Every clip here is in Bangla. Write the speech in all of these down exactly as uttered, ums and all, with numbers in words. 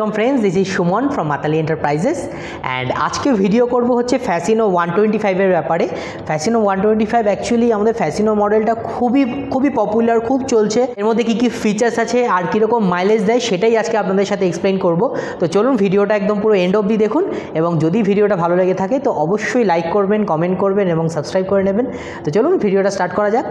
Welcome friends, this is Suman from Matali enterprises and आज के भिडियो करब होच्छे फैसिनो वन टोয়েন্টি फाइव एर ব্যাপারে। Fascino one twenty five actually आमादेर फैसिनो मॉडलटा खूबই खूबই पपुलार, खूब चलছে। एर मধ্যে की की फीचार्स আছে আর কি রকম মাইলেজ দেয় সেটাই আজকে আপনাদের সাথে এক্সপ্লেইন করব। তো চলুন ভিডিওটা একদম পুরো এন্ড অবধি দেখুন এবং যদি ভিডিওটা ভালো লেগে থাকে তো অবশ্যই লাইক করবেন, কমেন্ট করবেন এবং সাবস্ক্রাইব করে নেবেন। তো চলুন ভিডিওটা স্টার্ট করা যাক।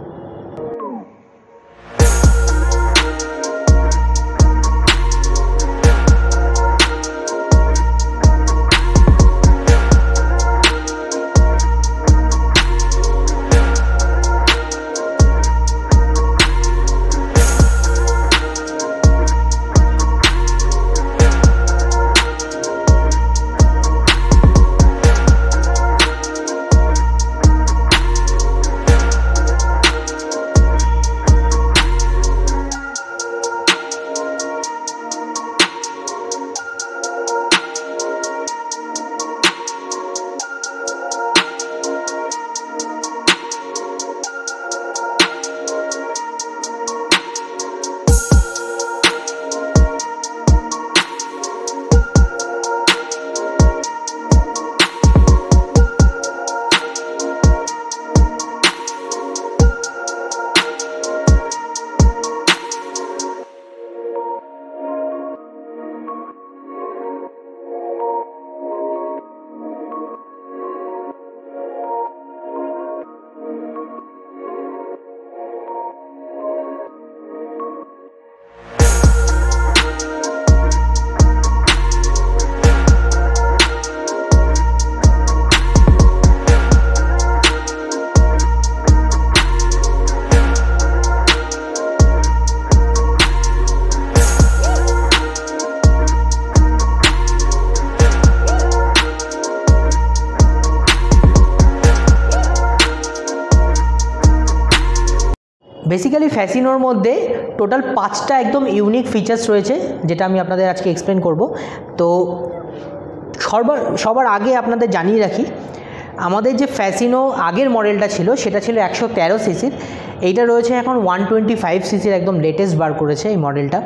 बेसिकली फैसिनोर मध्य टोटाल पाँचटा एकदम यूनिक फीचार्स रयेछे जेटा आमी आपनादेर आज के एक्सप्लेन करब। तो सবার सবার आगे आपनादेर जानिए राखी आमादेर जे फैसिनो आगेर मडेलटा छिलो सेटा छिलो एकशो तेरो सीसिर, एइटा रयेछे एखन वन टोয়েন্টি फाइव सीसिर एकदम लेटेस्ट बार करेछे एइ मडेलटा।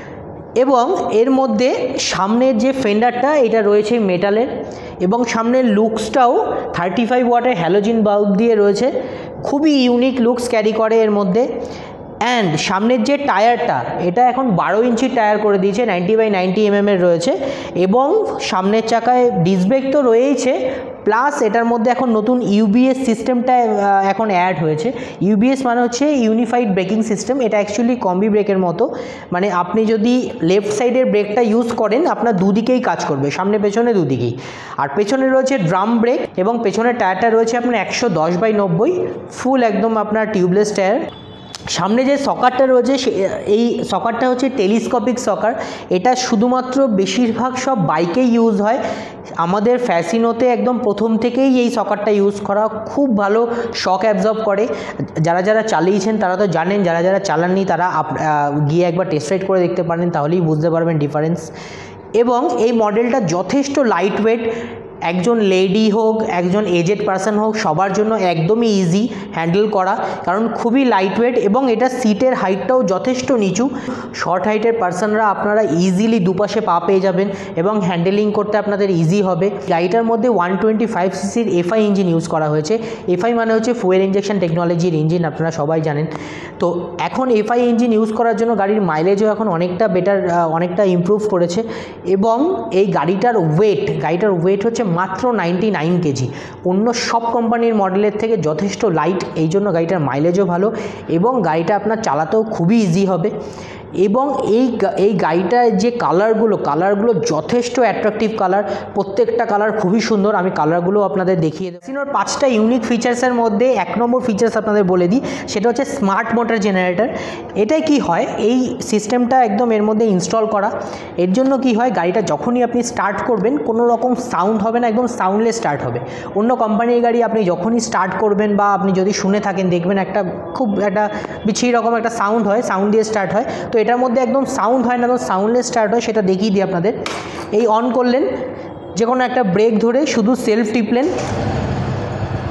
এবং এর মধ্যে সামনের যে ফেন্ডারটা এটা রয়েছে মেটালের এবং সামনের লুকসটাও থার্টি ফাইভ ওয়াটের হ্যালোজেন বাল্ব দিয়ে রয়েছে, খুবই ইউনিক লুকস ক্যারি করে এর মধ্যে। অ্যান্ড সামনের যে টায়ারটা এটা এখন বারো ইঞ্চির টায়ার করে দিয়েছে, নাইনটি বাই নাইনটি এম এর রয়েছে এবং সামনের চাকায় ডিস্ক ব্রেক তো রয়েইছে, প্লাস এটার মধ্যে এখন নতুন ইউবিএস সিস্টেমটা এখন অ্যাড হয়েছে। ইউবিএস মানে হচ্ছে ইউনিফাইড ব্রেকিং সিস্টেম, এটা অ্যাকচুয়ালি কম্বি ব্রেকের মতো, মানে আপনি যদি লেফট সাইডের ব্রেকটা ইউজ করেন আপনার দুদিকেই কাজ করবে, সামনে পেছনে দুদিকেই। আর পেছনে রয়েছে ড্রাম ব্রেক এবং পেছনের টায়ারটা রয়েছে আপনার একশো দশ বাই নব্বই, ফুল একদম আপনার টিউবলেস টায়ার। সামনে যে সকারটা রয়েছে এই সকারটা হচ্ছে টেলিস্কোপিক সকার, এটা শুধুমাত্র বেশিরভাগ সব বাইকেই ইউজ হয়। আমাদের ফ্যাসিনোতে একদম প্রথম থেকেই এই সকারটা ইউজ করা, খুব ভালো শক অ্যাবজর্ব করে। যারা যারা চালিয়েছেন তারা তো জানেন, যারা যারা চালাননি তারা গিয়ে একবার টেস্ট রাইড করে দেখতে পারেন, তাহলেই বুঝতে পারবেন ডিফারেন্স। এবং এই মডেলটা যথেষ্ট লাইট ওয়েট, একজন লেডি হোক একজন এজেড পারসন হোক সবার জন্য একদমই ইজি হ্যান্ডেল করা, কারণ খুবই লাইট ওয়েট এবং এটা সিটের হাইটটাও যথেষ্ট নিচু। শর্ট হাইটের পারসনরা আপনারা ইজিলি দুপাশে পা পেয়ে যাবেন এবং হ্যান্ডেলিং করতে আপনাদের ইজি হবে। গাড়িটার মধ্যে ওয়ান টোয়েন্টি ফাইভ সিসির এফআই ইঞ্জিন ইউজ করা হয়েছে। এফআই মানে হচ্ছে ফুয়েল ইঞ্জেকশন টেকনোলজির ইঞ্জিন, আপনারা সবাই জানেন। তো এখন এফআই ইঞ্জিন ইউজ করার জন্য গাড়ির মাইলেজও এখন অনেকটা বেটার, অনেকটা ইমপ্রুভ করেছে। এবং এই গাড়িটার ওয়েট গাড়িটার ওয়েট হচ্ছে মাত্র নাইনটি নাইন কেজি, অন্য সব কোম্পানির মডেলের থেকে যথেষ্ট লাইট, এই জন্য গাড়িটার মাইলেজও ভালো এবং গাড়িটা আপনার চালাতেও খুবই ইজি হবে। এবং এই এই গাড়িটার যে কালারগুলো কালারগুলো যথেষ্ট অ্যাট্রাকটিভ কালার, প্রত্যেকটা কালার খুবই সুন্দর। আমি কালারগুলো আপনাদের দেখিয়ে দেবো। ফ্যাসিনোর পাঁচটা ইউনিক ফিচার্সের মধ্যে এক নম্বর ফিচার্স আপনাদের বলে দিই, সেটা হচ্ছে স্মার্ট মোটর জেনারেটর। এটাই কি হয়, এই সিস্টেমটা একদম এর মধ্যে ইনস্টল করা। এর জন্য কি হয়, গাড়িটা যখনই আপনি স্টার্ট করবেন কোনো রকম সাউন্ড হবে না, একদম সাউন্ডলেস স্টার্ট হবে। অন্য কোম্পানির গাড়ি আপনি যখনই স্টার্ট করবেন বা আপনি যদি শুনে থাকেন দেখবেন একটা খুব একটা বিচ্ছিরি রকম একটা সাউন্ড হয়, সাউন্ড দিয়ে স্টার্ট হয়। তো এটার মধ্যে একদম সাউন্ড হয় না, তো সাউন্ডলেস স্টার্ট হয়, সেটা দেখিয়ে দিই আপনাদের। এই অন করলেন, যে কোনো একটা ব্রেক ধরে শুধু সেলফ টিপলেন,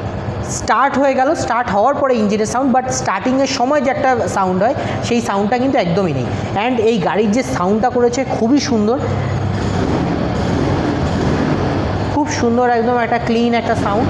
স্টার্ট হয়ে গেল, স্টার্ট হওয়ার পরে ইঞ্জিনের সাউন্ড, বাট স্টার্টিংয়ের সময় যে একটা সাউন্ড হয় সেই সাউন্ডটা কিন্তু একদমই নেই। অ্যান্ড এই গাড়ির যে সাউন্ডটা করেছে খুবই সুন্দর, খুব সুন্দর, একদম একটা ক্লিন একটা সাউন্ড।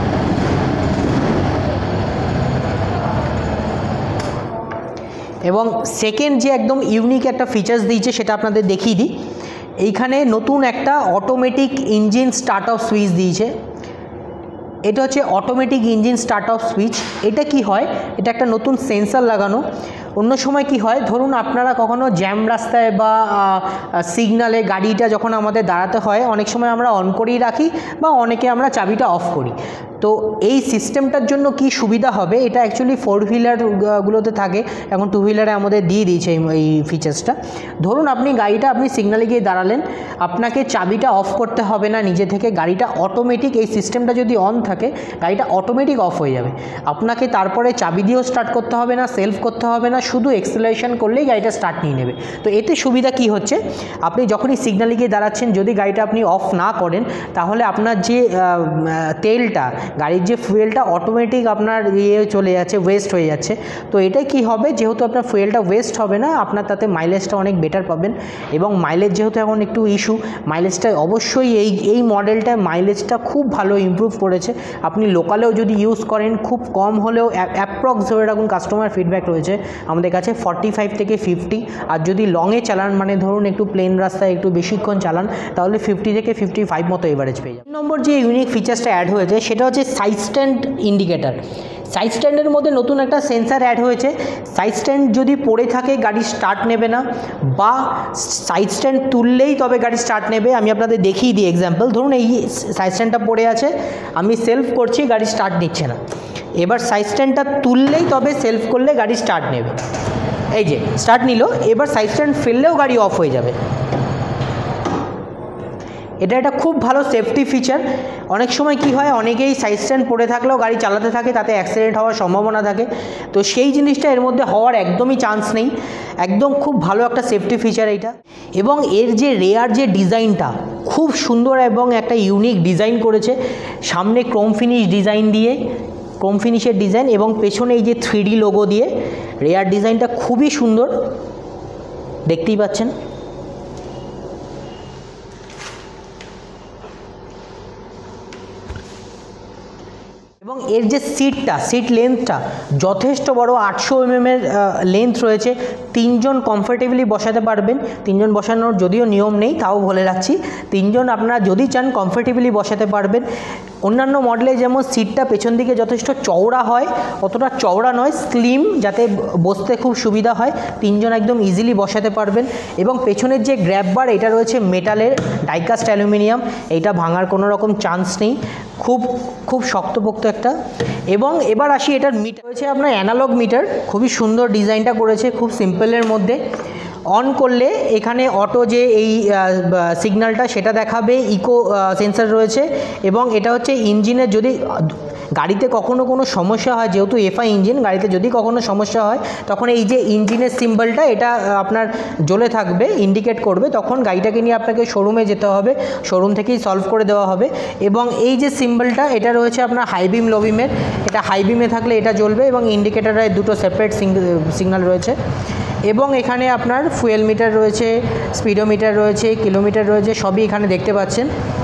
এবং সেকেন্ড যে একদম ইউনিক একটা ফিচার্স দিয়েছে সেটা আপনাদের দেখিয়ে দিই। এইখানে নতুন একটা automatic engine start off switch দিয়েছে। এটা হচ্ছে automatic engine start off switch. এটা কি হয়, এটা একটা নতুন সেন্সার লাগানো। অন্য সময় কি হয়, ধরুন আপনারা কখনো জ্যাম রাস্তায় বা সিগনালে গাড়িটা যখন আমাদের দাঁড়াতে হয়, অনেক সময় আমরা অন করেই রাখি বা অনেকে আমরা চাবিটা অফ করি। তো এই সিস্টেমটার জন্য কি সুবিধা হবে, এটা অ্যাকচুয়ালি ফোর হুইলারগুলোতে থাকে, এখন টু হুইলারে আমাদের দিয়ে দিয়েছে এই ফিচার্সটা। ধরুন আপনি গাড়িটা আপনি সিগনালে গিয়ে দাঁড়ালেন, আপনাকে চাবিটা অফ করতে হবে না নিজে থেকে, গাড়িটা অটোমেটিক, এই সিস্টেমটা যদি অন থাকে গাড়িটা অটোমেটিক অফ হয়ে যাবে। আপনাকে তারপরে চাবি দিয়েও স্টার্ট করতে হবে না, সেলফ করতে হবে না, শুধু এক্সেলারেশন করলেই গাড়িটা স্টার্ট নিয়ে নেবে। তো এতে সুবিধা কি হচ্ছে, আপনি যখনই সিগনালে গিয়ে দাঁড়াচ্ছেন, যদি গাড়িটা আপনি অফ না করেন তাহলে আপনার যে তেলটা, গাড়ির যে ফুয়েলটা অটোমেটিক আপনার ইয়ে চলে যাচ্ছে, ওয়েস্ট হয়ে যাচ্ছে। তো এটাই কি হবে, যেহেতু আপনার ফুয়েলটা ওয়েস্ট হবে না, আপনার তাতে মাইলেজটা অনেক বেটার পাবেন। এবং মাইলেজ যেহেতু এখন একটু ইস্যু, মাইলেজটা অবশ্যই এই এই মডেলটায় মাইলেজটা খুব ভালো ইমপ্রুভ করেছে। আপনি লোকালেও যদি ইউজ করেন, খুব কম হলেও অ্যাপ্রক্স ধরে রাখুন, কাস্টমার ফিডব্যাক রয়েছে আমাদের কাছে ফর্টি ফাইভ থেকে ফিফটি। আর যদি লংয়ে চালান, মানে ধরুন একটু প্লেন রাস্তায় একটু বেশিক্ষণ চালান, তাহলে ফিফটি থেকে ফিফটি ফাইভ মতো এভারেজ পেয়ে যাবেন। নম্বর যে ইউনিক ফিচার্সটা অ্যাড হয়েছে সেটা হচ্ছে সাইড স্ট্যান্ড ইন্ডিকেটার। সাইড স্ট্যান্ডের মধ্যে নতুন একটা সেন্সার অ্যাড হয়েছে। সাইড স্ট্যান্ড যদি পড়ে থাকে গাড়ি স্টার্ট নেবে না, বা সাইড স্ট্যান্ড তুললেই তবে গাড়ি স্টার্ট নেবে। আমি আপনাদের দেখিয়ে দিই এক্সাম্পল। ধরুন এই সাইড স্ট্যান্ডটা পড়ে আছে, আমি সেলফ করছি, গাড়ি স্টার্ট নিচ্ছে না। এবার সাইড স্ট্যান্ডটা তুললেই তবে সেলফ করলে গাড়ি স্টার্ট নেবে। এই যে স্টার্ট নিল, এবার সাইড স্ট্যান্ড ফেললেও গাড়ি অফ হয়ে যাবে। এটা একটা খুব ভালো সেফটি ফিচার। অনেক সময় কি হয়, অনেকেই সাইড স্ট্যান্ড পড়ে থাকলেও গাড়ি চালাতে থাকে, তাতে অ্যাক্সিডেন্ট হওয়ার সম্ভাবনা থাকে। তো সেই জিনিসটা এর মধ্যে হওয়ার একদমই চান্স নেই, একদম খুব ভালো একটা সেফটি ফিচার এইটা। এবং এর যে রেয়ার যে ডিজাইনটা খুব সুন্দর এবং একটা ইউনিক ডিজাইন করেছে, সামনে ক্রোম ফিনিশ ডিজাইন দিয়ে, ক্রোম ফিনিশের ডিজাইন, এবং পেছনে এই যে থ্রি ডি লোগো দিয়ে রেয়ার ডিজাইনটা খুবই সুন্দর, দেখতেই পাচ্ছেন। এবং এর যে সিটটা, সিট লেন্থটা যথেষ্ট বড়, আটশো এমএমের লেন্থ রয়েছে, তিনজন কমফোর্টেবলি বসাতে পারবেন। তিনজন বসানোর যদিও নিয়ম নেই, তাও বলে রাখছি, তিনজন আপনারা যদি চান কমফোর্টেবলি বসাতে পারবেন। অন্যান্য মডেলে যেমন সিটটা পেছন দিকে যথেষ্ট চওড়া হয়, অতটা চওড়া নয়, স্লিম, যাতে বসতে খুব সুবিধা হয়, তিনজন একদম ইজিলি বসাতে পারবেন। এবং পেছনের যে গ্র্যাব বার, এটা রয়েছে মেটালের, ডাইকাস্ট অ্যালুমিনিয়াম, এইটা ভাঙার কোনো রকম চান্স নেই, খুব খুব শক্তপোক্ত একটা। এবং এবার আসি, এটার মিটার রয়েছে আপনার অ্যানালগ মিটার, খুবই সুন্দর ডিজাইনটা করেছে, খুব সিম্পলের মধ্যে। অন করলে এখানে অটো যে এই সিগন্যালটা সেটা দেখাবে, ইকো সেন্সার রয়েছে। এবং এটা হচ্ছে ইঞ্জিনের, যদি গাড়িতে কখনো কোনো সমস্যা হয়, যেহেতু এফআই ইঞ্জিন, গাড়িতে যদি কখনো সমস্যা হয় তখন এই যে ইঞ্জিনের সিম্বলটা এটা আপনার জ্বলে থাকবে, ইন্ডিকেট করবে, তখন গাড়িটাকে নিয়ে আপনাকে শোরুমে যেতে হবে, শোরুম থেকেই সলভ করে দেওয়া হবে। এবং এই যে সিম্বলটা, এটা রয়েছে আপনার হাই বিম লো বিমের, এটা হাই বিমে থাকলে এটা জ্বলবে, এবং ইন্ডিকেটারের দুটো সেপারেট সিগন্যাল রয়েছে। এবং এখানে আপনার ফুয়েল মিটার রয়েছে, স্পিডোমিটার রয়েছে, কিলোমিটার রয়েছে, সবই এখানে দেখতে পাচ্ছেন।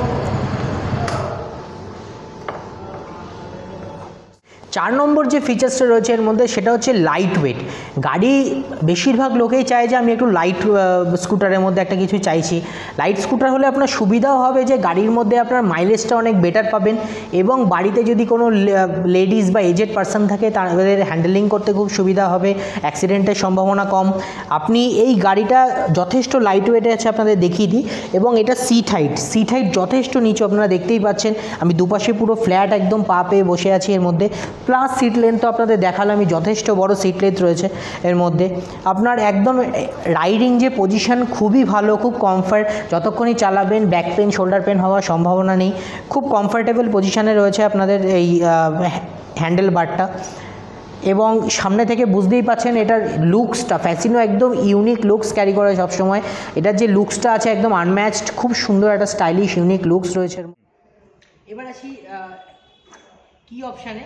চার নম্বর যে ফিচার্সটা রয়েছে এর মধ্যে সেটা হচ্ছে লাইট ওয়েট। গাড়ি বেশিরভাগ লোকেই চায় যে আমি একটু লাইট স্কুটারের মধ্যে একটা কিছু চাইছি। লাইট স্কুটার হলে আপনার সুবিধাও হবে যে গাড়ির মধ্যে আপনার মাইলেজটা অনেক বেটার পাবেন, এবং বাড়িতে যদি কোনো লেডিস বা এজেড পার্সন থাকে তাদের হ্যান্ডেলিং করতে খুব সুবিধা হবে, অ্যাক্সিডেন্টের সম্ভাবনা কম। আপনি এই গাড়িটা যথেষ্ট লাইট ওয়েটে আছে, আপনাদের দেখিয়ে দিই। এবং এটা সিট হাইট, সিট হাইট যথেষ্ট নিচু, আপনারা দেখতেই পাচ্ছেন। আমি দুপাশে পুরো ফ্ল্যাট একদম পা পেয়ে বসে আছি এর মধ্যে, প্লাস সিট লেন্থ তো আপনাদের দেখালামই, যথেষ্ট বড় সিট লেন্থ রয়েছে এর মধ্যে। আপনার একদম রাইডিং যে পজিশন খুবই ভালো, খুব কমফর্ট, যতক্ষণই চালাবেন ব্যাক পেন শোল্ডার পেন হওয়ার সম্ভাবনা নেই, খুব কমফর্টেবল পজিশানে রয়েছে আপনাদের এই হ্যান্ডেল বারটা। এবং সামনে থেকে বুঝতেই পাচ্ছেন এটার লুকসটা, ফ্যাসিনো একদম ইউনিক লুকস ক্যারি করে সবসময়। এটার যে লুকসটা আছে একদম আনম্যাচড, খুব সুন্দর একটা স্টাইলিশ ইউনিক লুকস রয়েছে। এবার আসি কি অপশানে,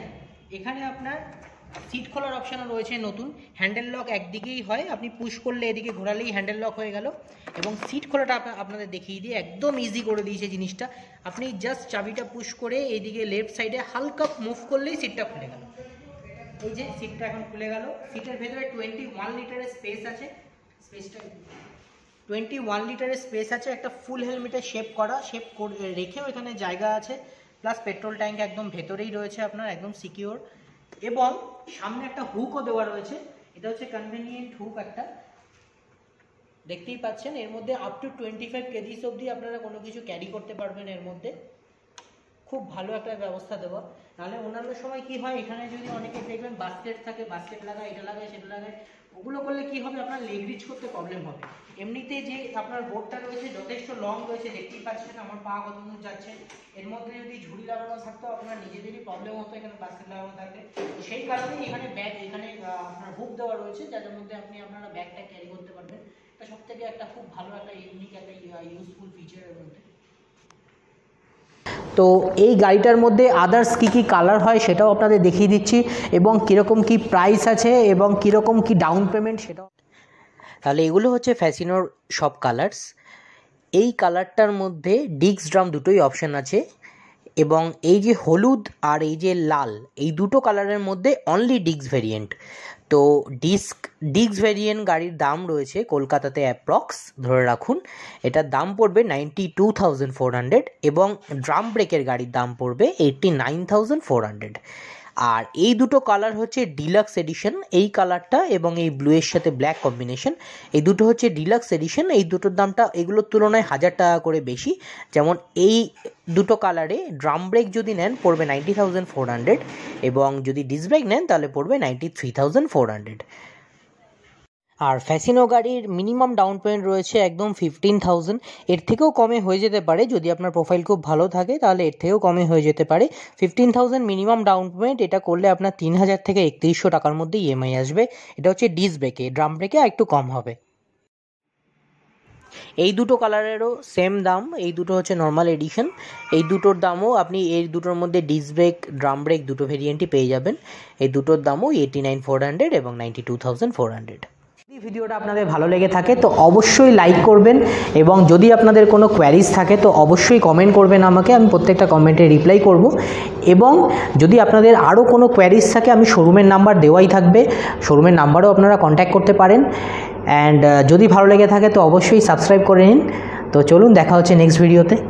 এখানে আপনার সিট খোলার অপশানও রয়েছে নতুন, হ্যান্ডেল লক একদিকেই হয়, আপনি পুশ করলে এদিকে ঘোরালেই হ্যান্ডেল লক হয়ে গেল। এবং সিট খোলাটা আপনাদের দেখিয়ে দিয়ে একদম ইজি করে দিয়েছে জিনিসটা, আপনি জাস্ট চাবিটা পুশ করে এইদিকে লেফট সাইডে হালকা মুভ করলেই সিটটা খুলে গেল। এই যে সিটটা এখন খুলে গেল। সিটের ভেতরে টোয়েন্টি ওয়ান লিটারের স্পেস আছে, স্পেসটা টোয়েন্টি ওয়ান লিটারের স্পেস আছে, একটা ফুল হেলমেটে শেপ করা, শেপ রেখেও এখানে জায়গা আছে, প্লাস পেট্রোল ট্যাঙ্ক একদম ভেতরেই রয়েছে আপনার, একদম সিকিওর। এবং সামনে একটা হুকও দেওয়া রয়েছে, এটা হচ্ছে কনভেনিয়েন্ট হুক একটা, দেখতেই পাচ্ছেন। এর মধ্যে up to twenty five kgs অবধি আপনারা কোনো কিছু ক্যারি করতে পারবেন এর মধ্যে, খুব ভালো একটা ব্যবস্থা দেওয়া। নাহলে অন্যান্য সময় কি হয়, এখানে যদি অনেকে দেখবেন বাস্কেট থাকে, বাস্কেট লাগায়, এটা লাগায়, সেটা লাগায়, ওগুলো করলে কি হবে, আপনার লেগ রিচ করতে প্রবলেম হবে। এমনিতে যে আপনার বোর্ডটা রয়েছে যথেষ্ট লং রয়েছে, দেখতেই পাচ্ছেন আমার পা কত দূর যাচ্ছে। এর মধ্যে যদি ঝুড়ি লাগানো থাকতো আপনার নিজেদেরই প্রবলেম হতো এখানে বাস্কেট লাগানো থাকলে। সেই কারণেই এখানে ব্যাগ, এখানে আপনার হুক দেওয়া রয়েছে, যাদের মধ্যে আপনি আপনারা ব্যাগটা ক্যারি করতে পারবেন। এটা সব থেকে একটা খুব ভালো একটা ইউনিক একটা ইউজফুল ফিচারের মধ্যে। তো এই গাড়িটার মধ্যে আদার্স কী কী কালার হয় সেটাও আপনাদের দেখিয়ে দিচ্ছি, এবং কীরকম কী প্রাইস আছে এবং কীরকম কী ডাউন পেমেন্ট সেটাও। তাহলে এগুলো হচ্ছে ফ্যাসিনোর সব কালার্স। এই কালারটার মধ্যে ডিস্ক ড্রাম দুটোই অপশান আছে, এবং এই যে হলুদ আর এই যে লাল, এই দুটো কালারের মধ্যে অনলি ডিস্ক ভেরিয়েন্ট। তো ডিস্ক ডিস্ক ভেরিয়েন্ট গাড়ির দাম রয়েছে কলকাতাতে অ্যাপ্রক্স ধরে রাখুন এটার দাম পড়বে ninety two thousand four hundred, এবং ড্রাম ব্রেকের গাড়ির দাম পড়বে eighty nine thousand four hundred. আর এই দুটো কালার হচ্ছে ডিলাক্স এডিশন, এই কালারটা এবং এই ব্লুয়ের সাথে ব্ল্যাক কম্বিনেশন, এই দুটো হচ্ছে ডিলাক্স এডিশন। এই দুটোর দামটা এগুলোর তুলনায় হাজার টাকা করে বেশি। যেমন এই দুটো কালারে ড্রাম ব্রেক যদি নেন পড়বে নাইনটি থাউজেন্ড ফোর হান্ড্রেড, এবং যদি ডিস্ক ব্রেক নেন তাহলে পড়বে ninety three thousand four hundred. আর ফ্যাসিনো গাড়ির মিনিমাম ডাউন পেমেন্ট রয়েছে একদম ফিফটিন থাউজেন্ড, এর থেকেও কমে হয়ে যেতে পারে, যদি আপনার প্রোফাইল খুব ভালো থাকে তাহলে এর থেকেও কমে হয়ে যেতে পারে। Fifteen thousand minimum down payment, এটা করলে আপনার তিন হাজার থেকে একত্রিশশো টাকার মধ্যে ইএমআই আসবে। এটা হচ্ছে ডিস্ক ব্রেকে, ড্রাম ব্রেকে একটু কম হবে। এই দুটো কালারেরও সেম দাম, এই দুটো হচ্ছে নর্মাল এডিশন, এই দুটোর দামও আপনি এই দুটোর মধ্যে ডিস্ক ব্রেক ড্রাম ব্রেক দুটো ভেরিয়েন্টই পেয়ে যাবেন। এই দুটোর দামও এইটি নাইন ফোর হান্ড্রেড এবং ninety two thousand four hundred. যদি ভিডিওটা আপনাদের ভালো লেগে থাকে তো অবশ্যই লাইক করবেন, এবং যদি আপনাদের কোনো কোয়ারিজ থাকে তো অবশ্যই কমেন্ট করবেন আমাকে, আমি প্রত্যেকটা কমেন্টে রিপ্লাই করব। এবং যদি আপনাদের আরও কোনো কোয়ারিজ থাকে আমি শোরুমের নাম্বার দেওয়াই থাকবে, শোরুমের নাম্বারও আপনারা কন্ট্যাক্ট করতে পারেন। অ্যান্ড যদি ভালো লেগে থাকে তো অবশ্যই সাবস্ক্রাইব করে নিন। তো চলুন দেখা হচ্ছে নেক্সট ভিডিওতে।